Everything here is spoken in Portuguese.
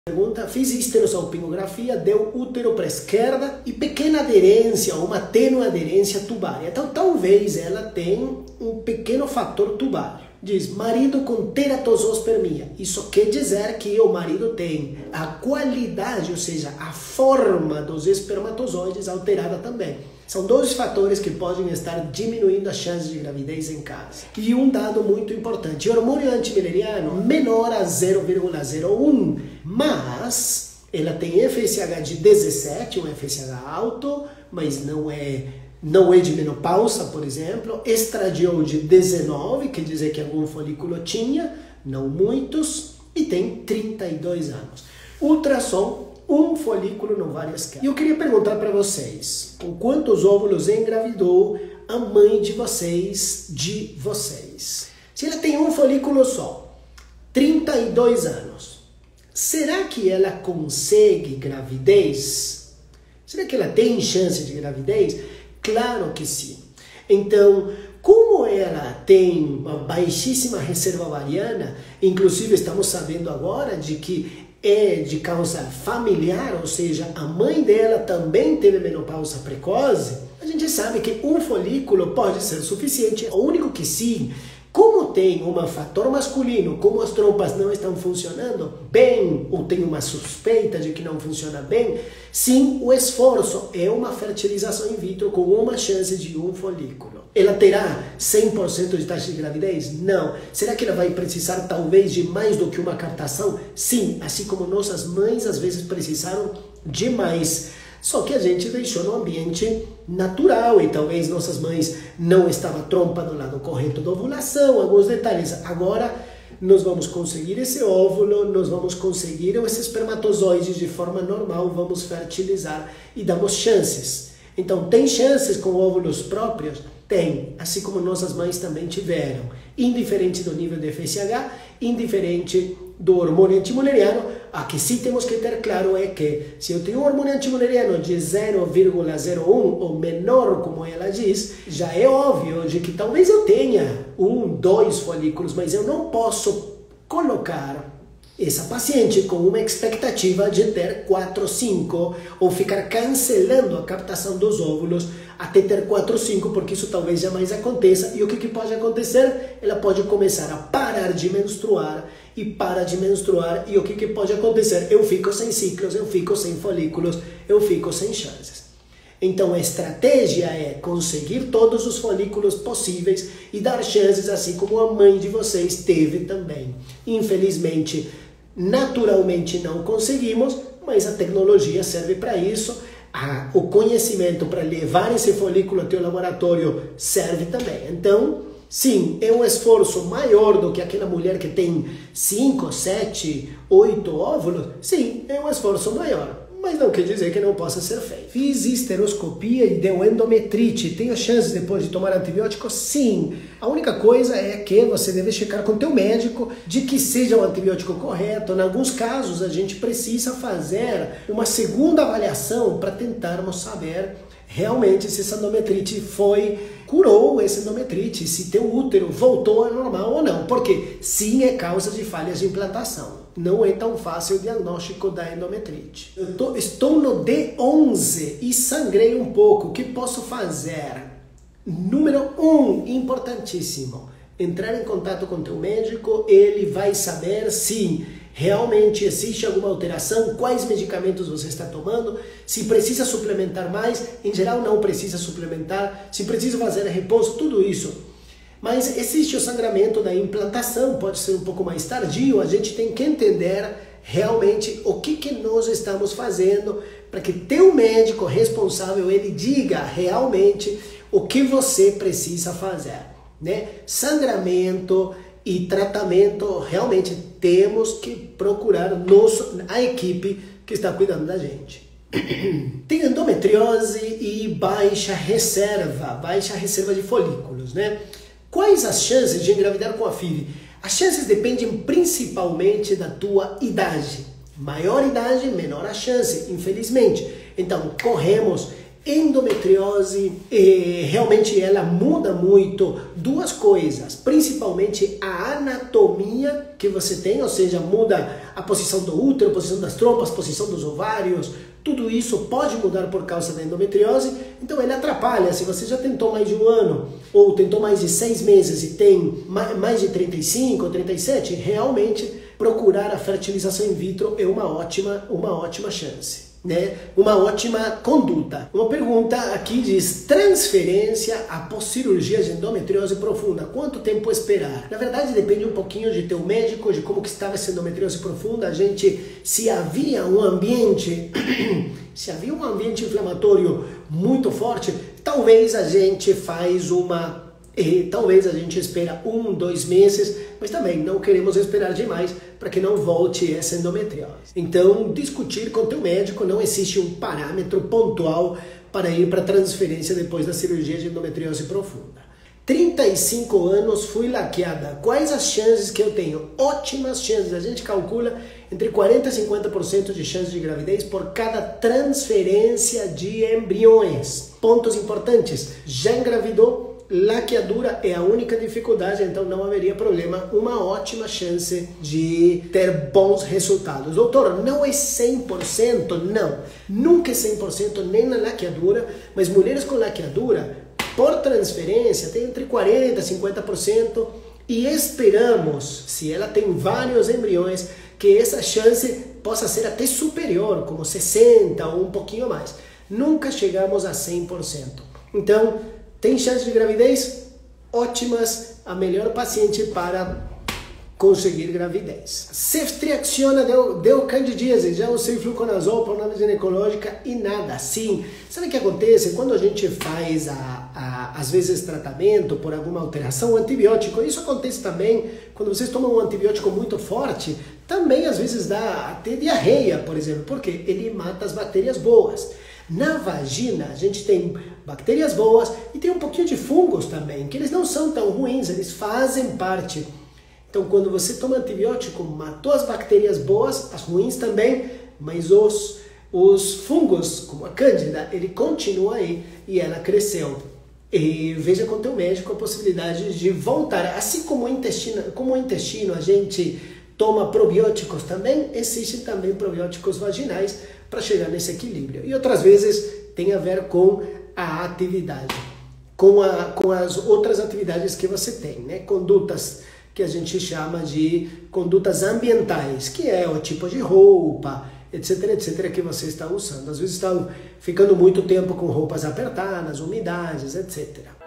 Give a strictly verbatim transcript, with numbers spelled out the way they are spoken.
Pergunta: fiz histerosalpingografia, deu útero para a esquerda e pequena aderência, uma tênue aderência tubária. Então talvez ela tenha um pequeno fator tubário. Diz: marido com teratosospermia. Isso quer dizer que o marido tem a qualidade, ou seja, a forma dos espermatozoides alterada também. São dois fatores que podem estar diminuindo as chances de gravidez em casa. E um dado muito importante: hormônio antimileriano menor a zero vírgula zero um, mas ela tem F S H de dezessete, um F S H alto, mas não é, não é de menopausa, por exemplo. Estradiol de dezenove, quer dizer que algum folículo tinha, não muitos, e tem trinta e dois anos. Ultrassom, um folículo no várias casas. E eu queria perguntar para vocês, com quantos óvulos engravidou a mãe de vocês, de vocês? Se ela tem um folículo só, trinta e dois anos, será que ela consegue gravidez? Será que ela tem chance de gravidez? Claro que sim. Então, como ela tem uma baixíssima reserva ovariana, inclusive estamos sabendo agora de que é de causa familiar, ou seja, a mãe dela também teve menopausa precoce, a gente sabe que um folículo pode ser suficiente. O único que sim, como tem um fator masculino, como as trompas não estão funcionando bem, ou tem uma suspeita de que não funciona bem, sim, o esforço é uma fertilização in vitro com uma chance de um folículo. Ela terá cem por cento de taxa de gravidez? Não. Será que ela vai precisar talvez de mais do que uma captação? Sim, assim como nossas mães às vezes precisaram de mais. Só que a gente deixou no ambiente natural e talvez nossas mães não estavam trompa no lado correto da ovulação, alguns detalhes. Agora nós vamos conseguir esse óvulo, nós vamos conseguir esses espermatozoides de forma normal, vamos fertilizar e damos chances. Então, tem chances com óvulos próprios? Tem, assim como nossas mães também tiveram, indiferente do nível de F S H, indiferente do hormônio antimuleriano. A que sim temos que ter claro é que se eu tenho um hormônio antimuleriano de zero vírgula zero um ou menor, como ela diz, já é óbvio de que talvez eu tenha um, dois folículos, mas eu não posso colocar essa paciente com uma expectativa de ter quatro, cinco, ou ficar cancelando a captação dos óvulos até ter quatro, cinco, porque isso talvez jamais aconteça. E o que, que pode acontecer? Ela pode começar a parar de menstruar, e para de menstruar, e o que, que pode acontecer? Eu fico sem ciclos, eu fico sem folículos, eu fico sem chances. Então a estratégia é conseguir todos os folículos possíveis e dar chances, assim como a mãe de vocês teve também. Infelizmente, naturalmente não conseguimos, mas a tecnologia serve para isso. Ah, o conhecimento para levar esse folículo até o laboratório serve também. Então, sim, é um esforço maior do que aquela mulher que tem cinco, sete, oito óvulos. Sim, é um esforço maior, mas não quer dizer que não possa ser feito. Fiz histeroscopia e deu endometrite. Tenho chances depois de tomar antibiótico? Sim. A única coisa é que você deve checar com o teu médico de que seja o antibiótico correto. Em alguns casos, a gente precisa fazer uma segunda avaliação para tentarmos saber realmente se essa endometrite foi, curou essa endometrite, se teu útero voltou ao normal ou não. Porque sim, é causa de falhas de implantação. Não é tão fácil o diagnóstico da endometrite. Eu tô, estou no D onze e sangrei um pouco. O que posso fazer? Número um, importantíssimo. Entrar em contato com teu médico. Ele vai saber se realmente existe alguma alteração, quais medicamentos você está tomando, se precisa suplementar mais. Em geral não precisa suplementar, se precisa fazer repouso, tudo isso. Mas existe o sangramento da implantação, pode ser um pouco mais tardio. A gente tem que entender realmente o que, que nós estamos fazendo para que teu médico responsável ele diga realmente o que você precisa fazer, né? Sangramento e tratamento, realmente temos que procurar nosso, a equipe que está cuidando da gente. Tem endometriose e baixa reserva, baixa reserva de folículos, né? Quais as chances de engravidar com a F I V? As chances dependem principalmente da tua idade. Maior idade, menor a chance, infelizmente. Então, corremos Endometriose, eh, realmente ela muda muito duas coisas, principalmente a anatomia que você tem, ou seja, muda a posição do útero, a posição das trompas, a posição dos ovários, tudo isso pode mudar por causa da endometriose, então ele atrapalha. Se você já tentou mais de um ano, ou tentou mais de seis meses e tem mais de trinta e cinco ou trinta e sete, realmente procurar a fertilização in vitro é uma ótima, uma ótima chance. Né? Uma ótima conduta. Uma pergunta aqui diz: transferência após cirurgia de endometriose profunda, quanto tempo esperar? Na verdade depende um pouquinho de teu médico, de como que estava essa endometriose profunda. A gente, se havia um ambiente se havia um ambiente inflamatório muito forte, talvez a gente faz uma E talvez a gente espera um, dois meses, mas também não queremos esperar demais para que não volte essa endometriose. Então, discutir com teu médico, não existe um parâmetro pontual para ir para transferência depois da cirurgia de endometriose profunda. trinta e cinco anos, fui laqueada. Quais as chances que eu tenho? Ótimas chances. A gente calcula entre quarenta e cinquenta por cento de chance de gravidez por cada transferência de embriões. Pontos importantes: já engravidou? Laqueadura é a única dificuldade, então não haveria problema, uma ótima chance de ter bons resultados. Doutor, não é cem por cento? Não, nunca é cem por cento nem na laqueadura, mas mulheres com laqueadura, por transferência, tem entre quarenta por cento e cinquenta por cento e esperamos, se ela tem vários embriões, que essa chance possa ser até superior, como sessenta por cento ou um pouquinho mais. Nunca chegamos a cem por cento. Então, tem chance de gravidez? Ótimas, a melhor paciente para conseguir gravidez. Ceftriaxona deu, deu candidíase, já usei fluconazol por nome ginecológica e nada assim. Sabe o que acontece? Quando a gente faz, a, a, às vezes, tratamento por alguma alteração, antibiótico, isso acontece também quando vocês tomam um antibiótico muito forte, também às vezes dá até diarreia, por exemplo, porque ele mata as bactérias boas. Na vagina, a gente tem bactérias boas e tem um pouquinho de fungos também, que eles não são tão ruins, eles fazem parte. Então, quando você toma antibiótico, matou as bactérias boas, as ruins também, mas os, os fungos, como a cândida, ele continua aí e ela cresceu. E veja com o teu médico a possibilidade de voltar. Assim como o intestino, como o intestino a gente toma probióticos também, existem também probióticos vaginais para chegar nesse equilíbrio. E outras vezes tem a ver com a atividade, com, a, com as outras atividades que você tem, né? Condutas que a gente chama de condutas ambientais, que é o tipo de roupa, etc, etc, que você está usando. Às vezes está ficando muito tempo com roupas apertadas, umidades, etcétera.